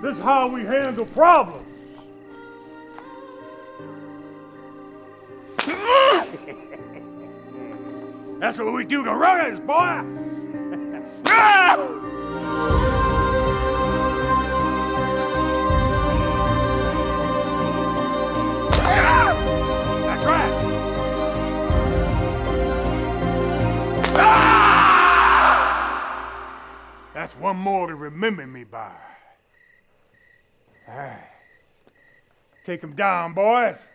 This is how we handle problems. That's what we do to runners, boy! That's right! That's one more to remember me by. All right. Take him down, boys.